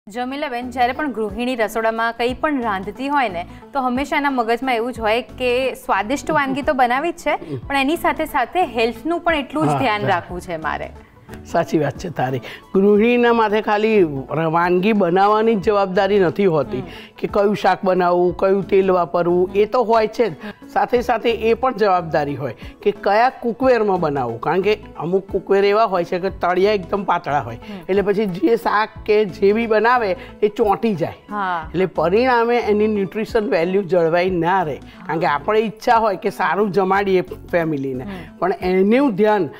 જમીલાબેન, જ્યારે પણ ગૃહિણી રસોડામાં કંઈ પણ રાંધતી હોય ને તો હંમેશા એના મગજમાં એવું જ હોય કે સ્વાદિષ્ટ વાનગી તો બનાવી જ છે, પણ એની સાથે સાથે હેલ્થનું પણ એટલું જ ધ્યાન રાખવું છે મારે. સાચી વાત છે તારી. ગૃહિણીના માથે ખાલી વાનગી બનાવવાની જ જવાબદારી નથી હોતી કે કયું શાક બનાવવું, કયું તેલ વાપરવું, એ તો હોય છે જ. સાથે સાથે એ પણ જવાબદારી હોય કે કયા કુકવેરમાં બનાવવું, કારણ કે અમુક કુકવેર એવા હોય છે કે તળિયા એકદમ પાતળા હોય, એટલે પછી જે શાક કે જે બી બનાવે એ ચોંટી જાય, એટલે પરિણામે એની ન્યુટ્રિશન વેલ્યુ જળવાઈ ના રહે. કારણ કે આપણે ઈચ્છા હોય કે સારું જમાડીએ ફેમિલીને, પણ એનું ધ્યાન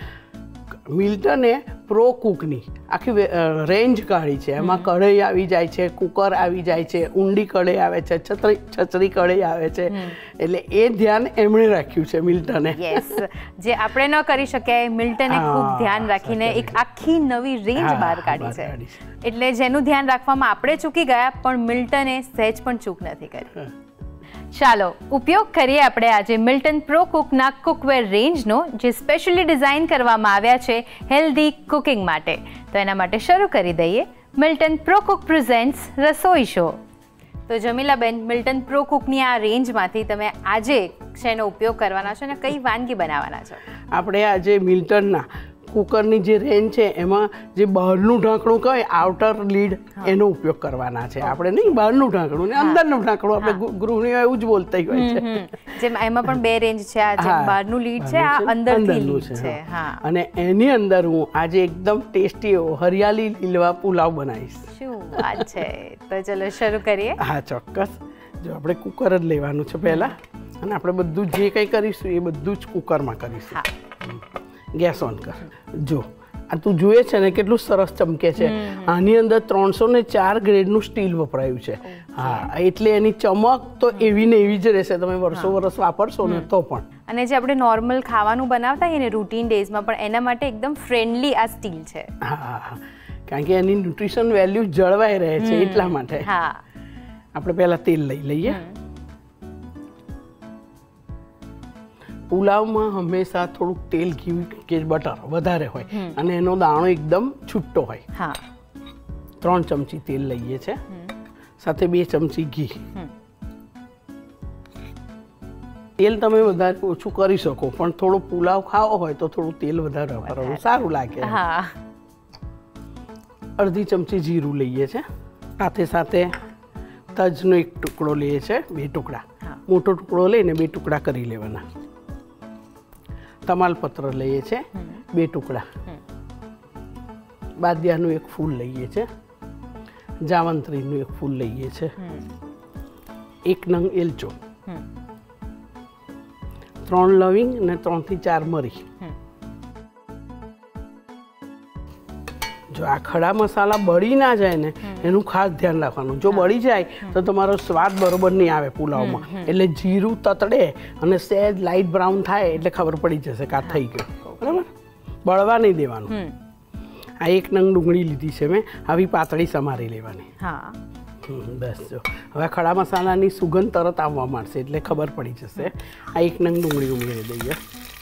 મિલ્ટને પ્રો કુકની આખી રેન્જ કાઢી છે. એમાં કઢાઈ આવી જાય છે, કુકર આવી જાય છે, ઊંડી કઢાઈ આવે છે, છત્રી કઢાઈ આવે છે, એટલે એ ધ્યાન એમણે રાખ્યું છે મિલ્ટને. યસ, જે આપણે ન કરી શક્યા મિલ્ટને ખૂબ ધ્યાન રાખીને એક આખી નવી રેન્જ બહાર કાઢી છે. એટલે જેનું ધ્યાન રાખવામાં આપણે ચૂકી ગયા, પણ મિલ્ટને સહેજ પણ ચૂક નથી કરી. ચાલો ઉપયોગ કરીએ આપણે આજે મિલ્ટન પ્રો કુકના કુકવેર રેન્જનો, જે સ્પેશિયલી ડિઝાઇન કરવામાં આવ્યા છે હેલ્ધી કુકિંગ માટે. તો એના માટે શરૂ કરી દઈએ મિલ્ટન પ્રો કુક પ્રેઝેન્ટ્સ રસોઈ શો. તો જમીલાબેન, મિલ્ટન પ્રો કુકની આ રેન્જમાંથી તમે આજે શેનો ઉપયોગ કરવાના છો અને કઈ વાનગી બનાવવાના છો? આપણે આજે મિલ્ટનના કુકરની જે રેન્જ છે એમાં જે બહારનું ઢાંકણું કહે, આઉટર લીડ, એનો ઉપયોગ કરવાના છે આપણે. નહીં બહારનું ઢાંકણું ને અંદરનું ઢાંકણું, આપણે ગૃહિણીઓ એવું જ બોલતા હોય છે. જેમ એમાં પણ બે રેન્જ છે, આ જે બહારનું લીડ છે, આ અંદરથી લીડ છે. અને એની અંદર હું આજે એકદમ ટેસ્ટી એવો હરિયાળી લીલવા પુલાવ બનાવીશ. શું વાત છે! તો ચલો શરૂ કરીએ. હા ચોક્કસ. જો આપણે કુકર જ લેવાનું છે પહેલાં, અને આપણે બધું જે કંઈ કરીશું એ બધું જ કુકરમાં કરીશું. ગેસ ઓન કર. જો આ તું જોઈએ છે ને કેટલું સરસ ચમકે છે. આની અંદર 304 ગ્રેડનું સ્ટીલ વપરાયું છે. હા, એટલે એની ચમક તો એવી ને એવી જ રહેશે, તમે વર્ષો વર્ષ વાપરશો ને તો પણ. અને જે આપણે નોર્મલ ખાવાનું બનાવતા હોઈએ ને રૂટીન ડેઝમાં, પણ એના માટે એકદમ ફ્રેન્ડલી આ સ્ટીલ છે. હા, કારણ કે એની ન્યુટ્રિશન વેલ્યુ જળવાઈ રહે છે એટલા માટે. હા, આપણે પહેલાં તેલ લઈ લઈએ. પુલાવમાં હંમેશા થોડુંક તેલ, ઘી કે બટર વધારે હોય અને એનો દાણો એકદમ છૂટો હોય. 3 ચમચી તેલ લઈએ છે, સાથે 2 ચમચી ઘી. તેલ તમે વધારે ઓછું કરી શકો, પણ થોડો પુલાવ ખાવો હોય તો થોડું તેલ વધારે વાપરવું સારું લાગે. અડધી ચમચી જીરું લઈએ છે, સાથે સાથે તજનો એક ટુકડો લઈએ છે, 2 ટુકડા. મોટો ટુકડો લઈને 2 ટુકડા કરી લેવાના. તમાલપત્ર લઈએ છે, 2 ટુકડા. બાદિયાનું એક ફૂલ લઈએ છે, જાવંત્રીનું એક ફૂલ લઈએ છે, 1 નંગ એલચો, 3 લવિંગ અને 3 થી 4 મરી. જો આ ખડા મસાલા બળી ના જાય ને એનું ખાસ ધ્યાન રાખવાનું. જો બળી જાય તો તમારો સ્વાદ બરોબર નહીં આવે પુલાવમાં. એટલે જીરું તતડે અને સહેજ લાઇટ બ્રાઉન થાય એટલે ખબર પડી જશે કે આ થઈ ગયું. બરાબર, બળવા નહીં દેવાનું. આ 1 નંગ ડુંગળી લીધી છે મેં, આવી પાતળી સમારી લેવાની. બસ જો હવે ખડા મસાલાની સુગંધ તરત આવવા માંડશે એટલે ખબર પડી જશે. આ 1 નંગ ડુંગળી ઉમેરી દઈએ.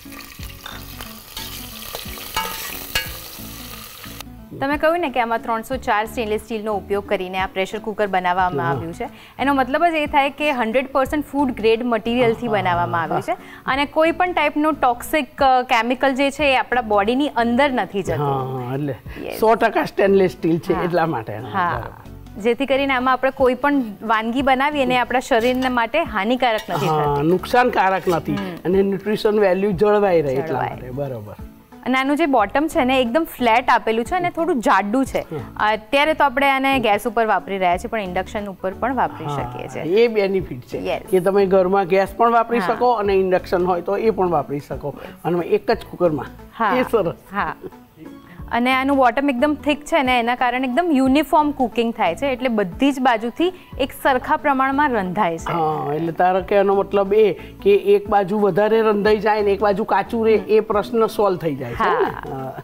તમે કહ્યું ને કે આમાં 304 સ્ટેનલેસ સ્ટીલનો ઉપયોગ કરીને આ પ્રેશર કુકર બનાવવામાં આવ્યું છે. એનો મતલબ જ એ થાય કે 100% ફૂડ ગ્રેડ મટીરિયલથી બનાવવામાં આવ્યું છે, અને કોઈ પણ ટાઈપનું ટોક્સિક કેમિકલ જે છે એ આપણા બોડીની અંદર નથી જતું. એટલે 100% સ્ટેનલેસ સ્ટીલ છે એટલા માટે. જેથી કરીને આમાં આપણે કોઈ પણ વાનગી બનાવીએ અને આપણા શરીરને માટે હાનિકારક નથી થતી, નુકસાનકારક નથી, અને ન્યુટ્રિશન વેલ્યુ જળવાઈ રહે એટલા માટે. બરોબર. અને આનું જે બોટમ છે ને એકદમ ફ્લેટ આપેલું છે અને થોડું જાડું છે. અત્યારે તો આપણે આને ગેસ ઉપર વાપરી રહ્યા છીએ, પણ ઇન્ડક્શન ઉપર પણ વાપરી શકીએ છીએ. એ બેનિફિટ છે કે તમે ઘરમાં ગેસ પણ વાપરી શકો અને ઇન્ડક્શન હોય તો એ પણ વાપરી શકો, અને એક જ કુકરમાં. એ સરસ. અને આનું બોટમ એકદમ થિક છે ને એના કારણે એકદમ યુનિફોર્મ કુકિંગ થાય છે, એટલે બધી જ બાજુથી એક સરખા પ્રમાણમાં રંધાય છે. એટલે તારો કહેવાનો મતલબ એ કે એક બાજુ વધારે રંધાઈ જાય ને એક બાજુ કાચું રહે, એ પ્રશ્ન સોલ્વ થઈ જાય છે.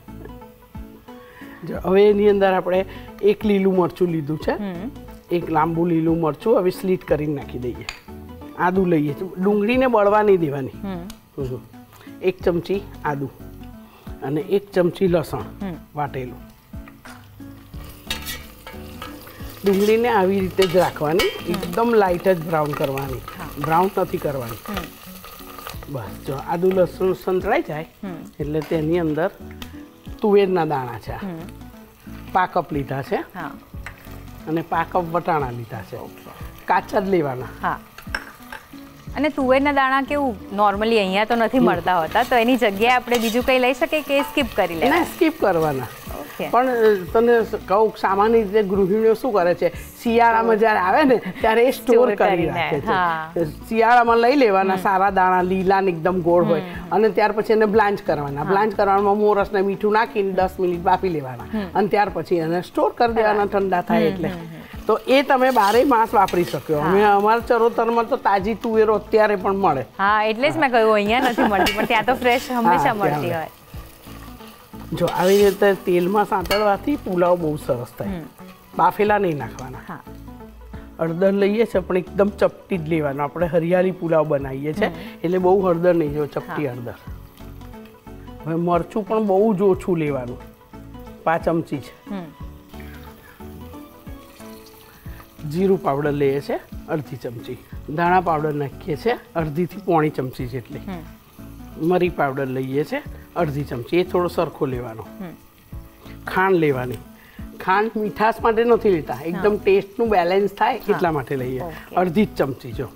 હવે એની અંદર આપણે 1 લીલું મરચું લીધું છે, 1 લાંબુ લીલું મરચું હવે સ્લીટ કરીને નાખી દઈએ. આદું લઈએ, ડુંગળીને બળવા નહીં દેવાની. 1 ચમચી આદું અને 1 ચમચી લસણ વાટેલું. ડુંગળીને આવી રીતે જ રાખવાની, એકદમ લાઇટ જ બ્રાઉન કરવાની, બ્રાઉન નથી કરવાની. બસ જો આદુ લસણ સંતળાઈ જાય એટલે તેની અંદર તુવેરના દાણા છે, પાકપ લીધા છે અને પાકપ વટાણા લીધા છે, કાચા જ લેવાના. હા. અને તુવેરના દાણા કેવું નોર્મલી અહીંયા તો નથી મળતા હોતા, તો એની જગ્યાએ આપણે બીજું કંઈ લઈ શકીએ કે સ્કીપ કરી લે? ના, સ્કીપ કરવાના. પણ તને કહું, સામાન્ય રીતે ગૃહિણીઓ શું કરે છે, શિયાળામાં જ્યારે આવે ને ત્યારે એ સ્ટોર કરી રાખે છે. શિયાળામાં લઈ લેવાના સારા દાણા, લીલા ને એકદમ ગોળ હોય, અને ત્યાર પછી એને બ્લાન્ચ કરવાના. બ્લાન્ચ કરવામાં મોરસ ને મીઠું નાખીને 10 મિનિટ બાફી લેવાના, અને ત્યાર પછી એને સ્ટોર કરી દેવાના ઠંડા થાય એટલે. તો એ તમે 12 માસ વાપરી શકો. અમે અમારા ચરોતરમાં તો તાજી તુવેરો અત્યારે પણ મળે. હા, એટલે જ મેં કહ્યું અહીંયા નથી મળતી, પણ ત્યાં તો ફ્રેશ હંમેશા મળતી હોય. જો આવી રીતે તેલમાં સાંતળવાથી પુલાવ બહુ સરસ થાય. બાફેલા નહીં નાખવાના. હળદર લઈએ છીએ પણ એકદમ ચપટી જ લેવાનું. આપણે હરિયાળી પુલાવ બનાવીએ છીએ એટલે બહુ હળદર નહીં, જો ચપટી હળદર. હવે મરચું પણ બહુ જ ઓછું લેવાનું, 5 ચમચી છે. જીરું પાવડર લઈએ છીએ અડધી ચમચી, ધાણા પાવડર નાખીએ છીએ 1/2 થી 1/4 ચમચી જેટલી, મરી પાવડર લઈએ છીએ 1/2 ચમચી, એ થોડો સરખો લેવાનો. ખાંડ લેવાની. ખાંડ મીઠાશ માટે નથી લેતા, એકદમ ટેસ્ટનું બેલેન્સ થાય એટલા માટે લઈએ. 1/2 ચમચી જો.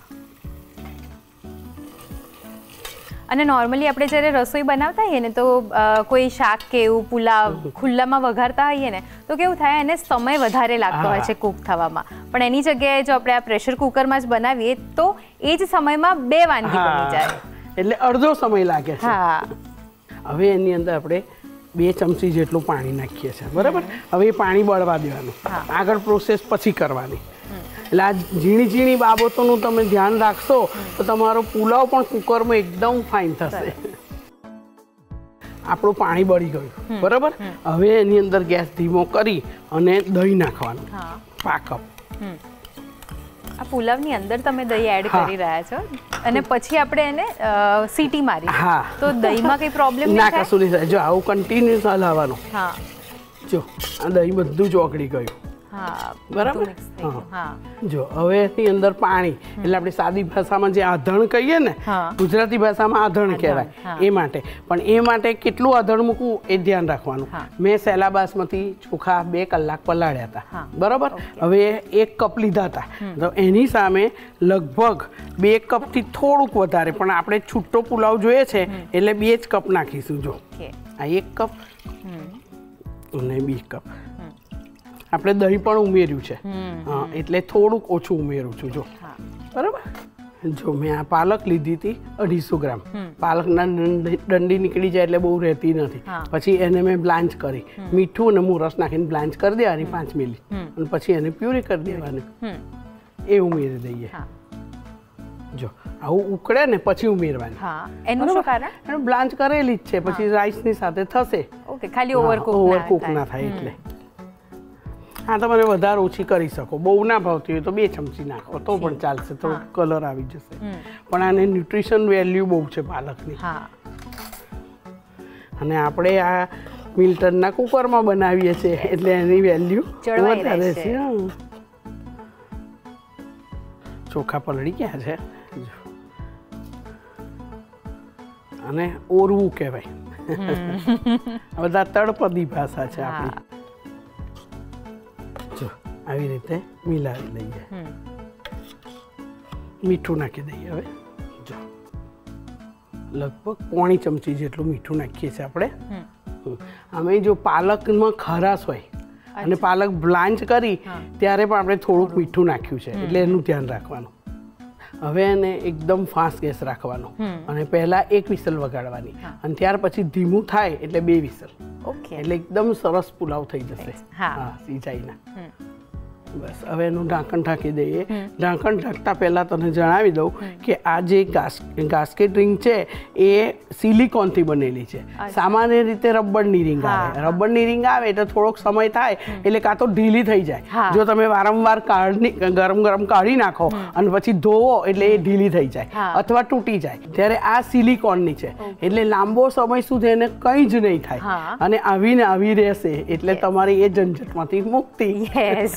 અને નોર્મલી આપણે જ્યારે રસોઈ બનાવતા હોઈએ ને, તો કોઈ શાક કે એવું પુલાવ ખુલ્લામાં વઘારતા હોઈએ ને, તો કેવું થાય, એને સમય વધારે લાગતો હોય છે કૂક થવામાં. પણ એની જગ્યાએ જો આપણે આ પ્રેશર કુકરમાં જ બનાવીએ તો એ જ સમયમાં 2 વાનગી બની જાય, એટલે અડધો સમય લાગે છે. હવે એની અંદર આપણે 2 ચમચી જેટલું પાણી નાખીએ છીએ, બરાબર. હવે એ પાણી બળવા દેવાનું, આગળ પ્રોસેસ પછી કરવાની. એટલે આ ઝીણી ઝીણી બાબતોનું તમે ધ્યાન રાખશો તો તમારો પુલાવ પણ કુકરમાં એકદમ ફાઇન થશે. આપણું પાણી બળી ગયું, બરાબર. હવે એની અંદર ગેસ ધીમો કરી અને દહીં નાખવાનું, પાકપ. આ પુલાવની અંદર તમે દહીં એડ કરી રહ્યા છો અને પછી આપણે એને સીટી મારી. તો દહીંમાં કઈ પ્રોબ્લેમ ના, કશું નહીં થાય. જો આવું કન્ટિન્યુઅસ હલાવવાનું. જો આ દહીં બધું જ ઓગળી ગયું, બરાબર. જો હવે એની અંદર પાણી, એટલે આપણે સાદી ભાષામાં જે આધણ કહીએ ને, ગુજરાતી ભાષામાં આધણ કહેવાય, એ માટે. પણ એ માટે કેટલું આધણ મૂકવું એ ધ્યાન રાખવાનું. મેં સેલા બાસમતી ચોખા 2 કલાક પલાળ્યા હતા, બરાબર. હવે 1 કપ લીધા હતા, તો એની સામે લગભગ 2 કપથી થોડુંક વધારે, પણ આપણે છૂટો પુલાવ જોઈએ છે એટલે 2 જ કપ નાખીશું. જો આ 1 કપ અને 2 કપ. આપણે દહીં પણ ઉમેર્યું છે, એટલે થોડુંક ઓછું ઉમેરું છું. જો બરાબર. જો મેં આ પાલક લીધી હતી 250 ગ્રામ. પાલકના ડંડી નીકળી જાય એટલે બહુ રહેતી નથી. પછી એને મેં બ્લાન્ચ કરી, મીઠું અને મોરસ નાખીને બ્લાન્ચ કરી દેવાની 5 મિનિટ, અને પછી એને પ્યુરી કરી દેવાની, એ ઉમેરી દઈએ. જો આવું ઉકળે ને પછી ઉમેરવાની. એનું શું કારણ? એનું બ્લાન્ચ કરેલી જ છે, પછી રાઈસની સાથે થશે. ઓકે, ખાલી ઓવરકુક ના થાય એટલે. હા, તમારે વધારે ઓછી કરી શકો. બહુ ના ભાવતી હોય તો 2 ચમચી નાખો તો પણ ચાલશે, થોડો કલર આવી જશે. પણ આને ન્યુટ્રિશન વેલ્યુ બહુ છે પાલકની. અને આપણે આ મિલ્ટનના કુકરમાં બનાવીએ છીએ એટલે એની વેલ્યુ વધારે છે. ચોખા પલળી ગયા છે, અને ઓરવું કહેવાય. બધા તળપદી ભાષા છે આપણી. જો આવી રીતે મિલાવી લઈએ, મીઠું નાખી દઈએ. હવે જો લગભગ 1/4 ચમચી જેટલું મીઠું નાખીએ છીએ આપણે. આમે જો પાલકમાં ખરાશ હોય અને પાલક બ્લાન્ચ કરી ત્યારે પણ આપણે થોડુંક મીઠું નાખ્યું છે, એટલે એનું ધ્યાન રાખવાનું. હવે એને એકદમ ફાસ્ટ ગેસ રાખવાનો, અને પહેલા 1 વિસલ વગાડવાની, અને ત્યાર પછી ધીમું થાય એટલે 2 વિસલ. એટલે એકદમ સરસ પુલાવ થઈ જશે. સિંચાઈના. બસ હવે એનું ઢાંકણ ઢાંકી દઈએ. ઢાંકણ ઢાંકતા પહેલાં તને જણાવી દઉં કે આ જે ગાસ્કેટ રિંગ છે એ સિલિકોનથી બનેલી છે. સામાન્ય રીતે રબરની રિંગ આવે. રબરની રિંગ આવે એટલે થોડોક સમય થાય એટલે કાં તો ઢીલી થઈ જાય. જો તમે વારંવાર ગરમ ગરમ કાઢી નાખો અને પછી ધોવો એટલે એ ઢીલી થઈ જાય અથવા તૂટી જાય. ત્યારે આ સિલિકોનની છે એટલે લાંબો સમય સુધી એને કંઈ જ નહીં થાય, અને આવીને આવી રહેશે. એટલે તમારી એ ઝંઝટમાંથી મુક્તિ.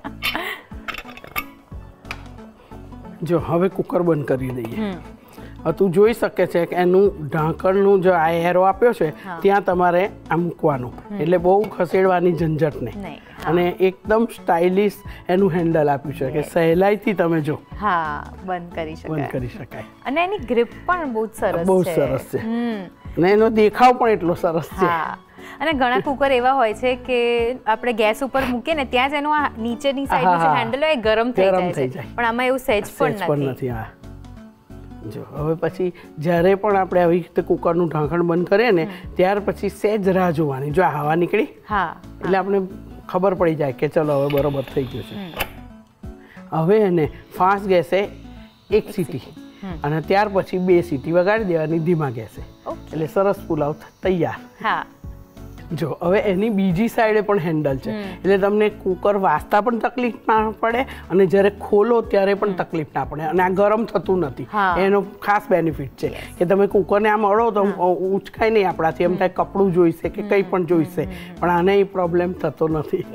જો હવે કુકર બંધ કરી દઈએ. તું જોઈ શકે છે કે એનું ઢાંકણનું જો આ એરો આપ્યો છે ત્યાં તમારે આ મૂકવાનું, એટલે બહુ ખસેડવાની ઝંઝટ નહીં. અને એકદમ સ્ટાઇલિશ એનું હેન્ડલ આપ્યું છે કે સહેલાઈથી તમે જો બંધ કરી શકાય. અને એની ગ્રીપ પણ બહુ સરસ છે અને એનો દેખાવ પણ એટલો સરસ છે. અને ઘણા કુકર એવા હોય છે કે આપણે ગેસ ઉપર મૂકીએ ને ત્યાં જ એનું આ નીચેની સાઈડનું જે હેન્ડલ હોય એ ગરમ થઈ જાય છે, પણ આમાં એવું સહેજ પણ નથી. જો હવે પછી જ્યારે પણ આપણે આવી રીતે કુકરનું ઢાંકણ બંધ કરીએ ને ત્યાર પછી સહેજ રાહ જોવાની. જો આ હવા નીકળી એટલે આપણે ખબર પડી જાય કે ચલો હવે બરોબર થઈ ગયું છે. હવે એને ફાસ્ટ ગેસે 1 સીટી અને ત્યાર પછી 2 સીટી વગાડી દેવાની ધીમા ગેસે, એટલે સરસ પુલાવ તૈયાર. જો હવે એની બીજી સાઈડે પણ હેન્ડલ છે, એટલે તમને કુકર વાસતા પણ તકલીફ ના પડે અને જ્યારે ખોલો ત્યારે પણ તકલીફ ના પડે, અને આ ગરમ થતું નથી. એનો ખાસ બેનિફિટ છે કે તમે કુકરને આમ અડો તો ઉચકાય નહીં આપણાથી, એમ થાય કપડું જોઈશે કે કંઈ પણ જોઈશે, પણ આને એ પ્રોબ્લેમ થતો નથી.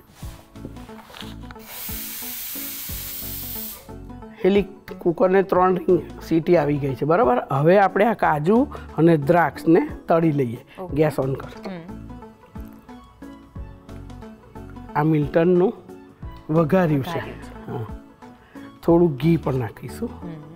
પેલી કુકરને 3 રિંગ સીટી આવી ગઈ છે, બરાબર. હવે આપણે આ કાજુ અને દ્રાક્ષને તળી લઈએ. ગેસ ઓન કર. આ મિલ્ટનનું વઘાર્યું છે. થોડું ઘી પણ નાખીશું,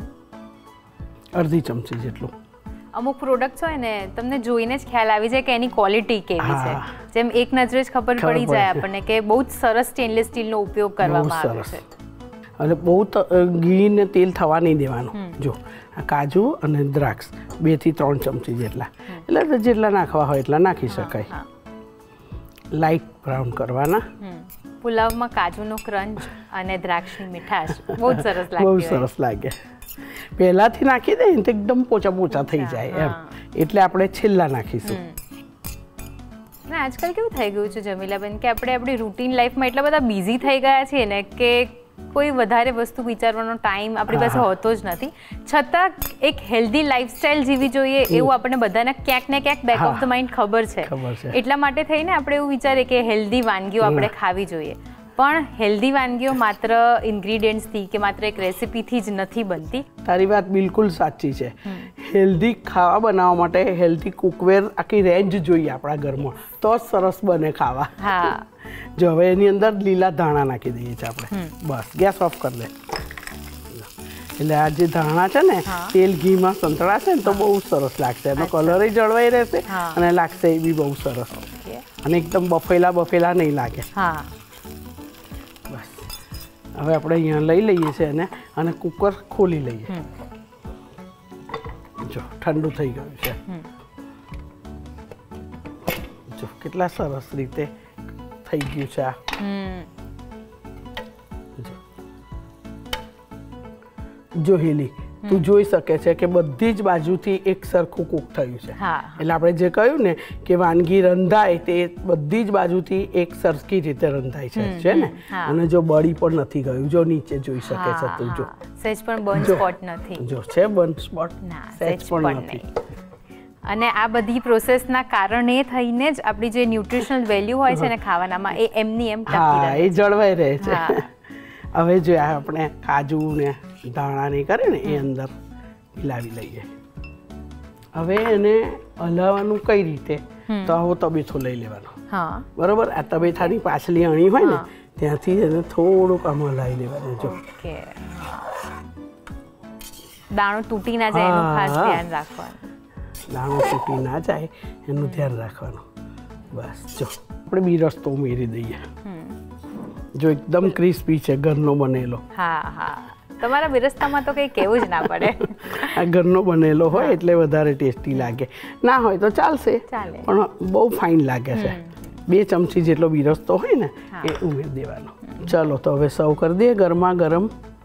અડધી ચમચી જેટલું. અમુક પ્રોડક્ટ્સ હોય ને તમને જોઈને જ ખ્યાલ આવી જાય કે એની ક્વોલિટી કેવી છે. જેમ એક નજરે જ ખબર પડી જાય આપણને કે બહુ જ સરસ સ્ટેનલેસ સ્ટીલનો ઉપયોગ કરવામાં આવ્યો છે. અને બહુ ઘી ને તેલ થવા નહીં દેવાનું. જો આ કાજુ અને દ્રાક્ષ 2 થી 3 ચમચી જેટલા, એટલે જેટલા નાખવા હોય એટલા નાખી શકાય. લાઇટ બ્રાઉન કરવાના. પુલાવમાં કાજુનો ક્રંચ અને દ્રાક્ષની મીઠાશ બહુ સરસ લાગે. પહેલાથી નાખી દે ને તો એકદમ પોચા પોચા થઈ જાય એમ, એટલે આપણે છેલ્લા નાખીશું. ના આજકાલ કેવું થઈ ગયું છે જમીલાબેન કે આપણે આપણી રૂટીન લાઈફમાં એટલા બધા બિઝી થઈ ગયા છીએ ને કે કોઈ વધારે વસ્તુ વિચારવાનો ટાઈમ આપણી પાસે હોતો જ નથી. છતાં એક હેલ્ધી લાઈફસ્ટાઈલ જીવી જોઈએ એવું આપણને બધાને ક્યાંક ને ક્યાંક બેક ઓફ ધ માઇન્ડ ખબર છે. એટલા માટે થઈને આપણે એવું વિચારીએ કે હેલ્ધી વાનગીઓ આપણે ખાવી જોઈએ. પણ હેલ્ધી વાનગીઓ માત્ર ઇન્ગ્રીડિયન્ટ્સથી કે માત્ર એક રેસિપીથી જ નથી બનતી. તારી વાત બિલકુલ સાચી છે. હેલ્ધી ખાવા બનાવવા માટે હેલ્ધી કુકવેર આખી રેન્જ જોઈએ આપણા ઘરમાં, તો જ સરસ બને ખાવા. જો હવે એની અંદર લીલા ધાણા નાખી દઈએ છીએ આપણે. બસ ગેસ ઓફ કરી દે. એટલે આ જે ધાણા છે ને તેલ ઘીમાં સંતળાશે ને તો બહુ સરસ લાગશે. એનો કલર જળવાઈ રહેશે અને લાગશે એ બી બહુ સરસ, અને એકદમ બફેલા નહીં લાગે. બસ હવે આપણે અહીંયા લઈ લઈએ છીએ એને અને કુકર ખોલી લઈએ. જો ઠંડુ થઈ ગયું છે. જો કેટલા સરસ રીતે થઈ ગયું છે આ. જો હેલી તું જોઈ શકે છે કે બધી જ બાજુથી એક સરખું કૂક થયું છે. એટલે આપણે જે કહ્યું ને કે વાનગી રંધાય તે બધી જ બાજુથી એક સરખી રીતે રંધાય છે ને. અને જો બળી પણ નથી ગયું, જો નીચે જોઈ શકે છે તું. જો સહેજ પણ બર્ન સ્પોટ નથી. જો છે બર્ન સ્પોટ સહેજ પણ નથી. અને આ બધી પ્રોસેસના કારણે થઈને જ આપણી જે ન્યુટ્રિશનલ વેલ્યુ હોય છે ને ખાવાનામાં એ એમની એમ ટકી રહે છે, એ જળવાઈ રહે છે. હવે જો આપણે કાજુ ને ધાણા નહીં કરે ને એ અંદર મિલાવી લઈએ. હવે એને હલાવવાનું કઈ રીતે, તો આવો તબેથો લઈ લેવાનો. બરોબર. આ તબેથાની પાછલી અણી હોય ને ત્યાંથી એને થોડુંક આમ હલાવી લેવાનું. જો દાણો તૂટી ના જાય એનું ખાસ ધ્યાન રાખવાનું. દાણો તૂટી ના જાય એનું ધ્યાન રાખવાનું. બસ જો આપણે બી રસ્તો ઉમેરી દઈએ. જો એકદમ ક્રિસ્પી છે, ઘરનો બનેલો. તમારા બિરસ્તામાં તો કંઈ કહેવું જ ના પડે. આ ઘરનો બનેલો હોય એટલે વધારે ટેસ્ટી લાગે. ના હોય તો ચાલશે, પણ બહુ ફાઇન લાગે છે. 2 ચમચી જેટલો બિરસ્તો હોય ને એ ઉમેરી દેવાનો. ચલો તો હવે સર્વ કરી દઈએ ગરમા ગરમ.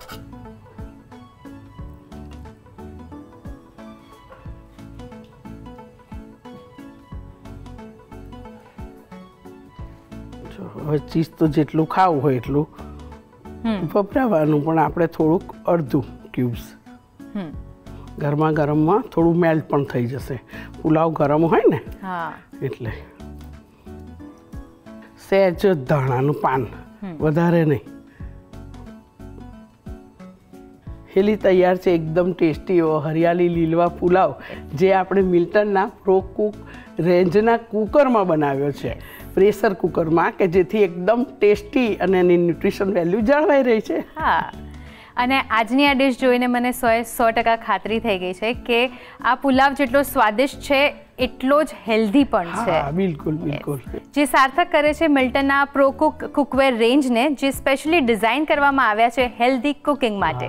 હવે ચીઝ તો જેટલું ખાવું હોય એટલું વપરાવાનું, પણ આપણે થોડુંક અડધું ક્યુબ્સ. ગરમા ગરમમાં થોડું મેલ્ટ પણ થઈ જશે. પુલાવ ગરમ હોય ને એટલે. સહેજ ધાણાનું પાન, વધારે નહીં, હેલી તૈયાર છે એકદમ ટેસ્ટી એવો હરિયાળી લીલવા પુલાવ, જે આપણે મિલ્ટનના પ્રો કુક રેન્જના કુકરમાં બનાવ્યો છે, પ્રેશર કુકરમાં, કે જેથી એકદમ ટેસ્ટી અને એની ન્યુટ્રિશન વેલ્યુ જળવાઈ રહી છે. હા, અને આજની આ ડિશ જોઈને મને 100% ખાતરી થઈ ગઈ છે કે આ પુલાવ જેટલો સ્વાદિષ્ટ છે એટલો જ હેલ્ધી પણ છે. બિલકુલ બિલકુલ. જે સાર્થક કરે છે મિલ્ટનના પ્રો કુક કુકવેર રેન્જને, જે સ્પેશિયલી ડિઝાઇન કરવામાં આવ્યા છે હેલ્ધી કુકિંગ માટે.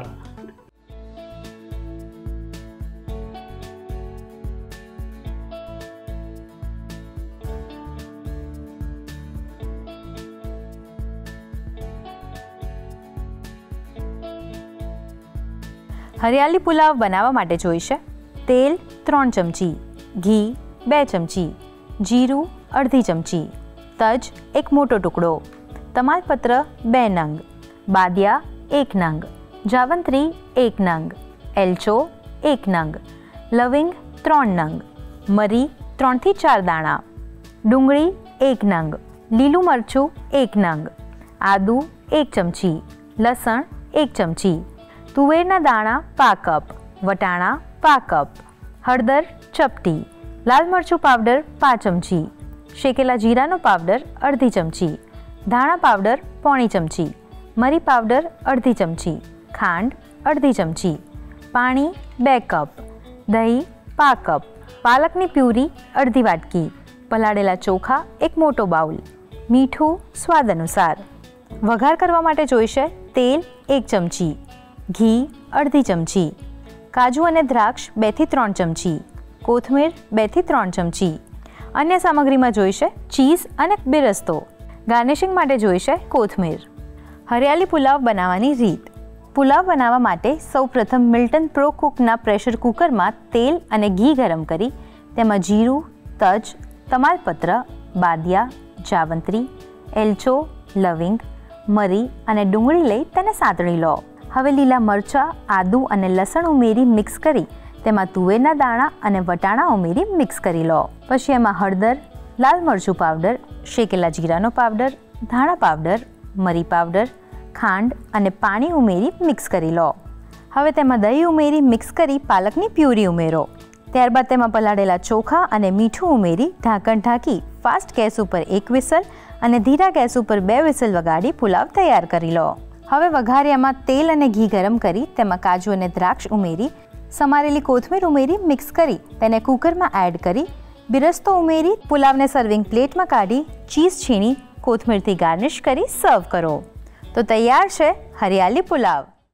હરિયાળી પુલાવ બનાવવા માટે જોઈશે તેલ 3 ચમચી, ઘી 2 ચમચી, જીરું અડધી ચમચી, તજ 1 મોટો ટુકડો, તમાલપત્ર 2 નંગ, બાદિયા 1 નંગ, જાવંત્રી 1 નંગ, એલચો 1 નંગ, લવિંગ 3 નંગ, મરી 3 થી 4 દાણા, ડુંગળી 1 નંગ, લીલું મરચું 1 નંગ, આદુ 1 ચમચી, લસણ 1 ચમચી, તુવેરના દાણા પા કપ, વટાણા પા કપ, હળદર ચપટી, લાલ મરચું પાવડર 5 ચમચી, શેકેલા જીરાનો પાવડર અડધી ચમચી, ધાણા પાવડર 1/4 ચમચી, મરી પાવડર અડધી ચમચી, ખાંડ અડધી ચમચી, પાણી 2 કપ, દહીં પા કપ, પાલકની પ્યુરી અડધી વાટકી, પલાળેલા ચોખા 1 મોટો બાઉલ, મીઠું સ્વાદ અનુસાર. વઘાર કરવા માટે જોઈશે તેલ 1 ચમચી, ઘી અડધી ચમચી, કાજુ અને દ્રાક્ષ 2 થી 3 ચમચી, કોથમીર 2 થી 3 ચમચી. અન્ય સામગ્રીમાં જોઈશે ચીઝ અને બિરસ્તો. ગાર્નિશિંગ માટે જોઈશે કોથમીર. હરિયાળી પુલાવ બનાવવાની રીત. પુલાવ બનાવવા માટે સૌપ્રથમ મિલ્ટન પ્રો કુકના પ્રેશર કુકરમાં તેલ અને ઘી ગરમ કરી તેમાં જીરું, તજ, તમાલપત્ર, બાદિયા, જાવંત્રી, એલચો, લવિંગ, મરી અને ડુંગળી લઈ તેને સાતળી લો. હવે લીલા મરચાં, આદુ અને લસણ ઉમેરી મિક્સ કરી તેમાં તુવેરના દાણા અને વટાણા ઉમેરી મિક્સ કરી લો. પછી એમાં હળદર, લાલ મરચું પાવડર, શેકેલા જીરાનો પાવડર, ધાણા પાવડર, મરી પાવડર, ખાંડ અને પાણી ઉમેરી મિક્સ કરી લો. હવે તેમાં દહીં ઉમેરી મિક્સ કરી પાલકની પ્યુરી ઉમેરો. ત્યારબાદ તેમાં પલાળેલા ચોખા અને મીઠું ઉમેરી ઢાંકણ ઢાંકી ફાસ્ટ ગેસ ઉપર 1 વિસલ અને ધીરા ગેસ ઉપર 2 વિસલ વગાડી પુલાવ તૈયાર કરી લો. હવે વઘારિયામાં તેલ અને ઘી ગરમ કરી તેમાં કાજુ અને દ્રાક્ષ ઉમેરી સમારેલી કોથમીર ઉમેરી મિક્સ કરી તેને કુકરમાં એડ કરી બિરસ્તો ઉમેરી પુલાવને સર્વિંગ પ્લેટમાં કાઢી ચીઝ છીણી કોથમીરથી ગાર્નિશ કરી સર્વ કરો. તો તૈયાર છે હરિયાળી પુલાવ.